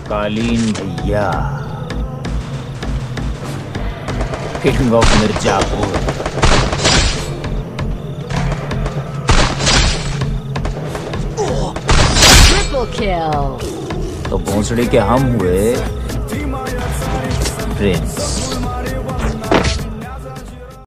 कालीन Bhaiya, king of Mirzapur. Triple kill. तो भोंसड़ी के हम हुए प्रिंस।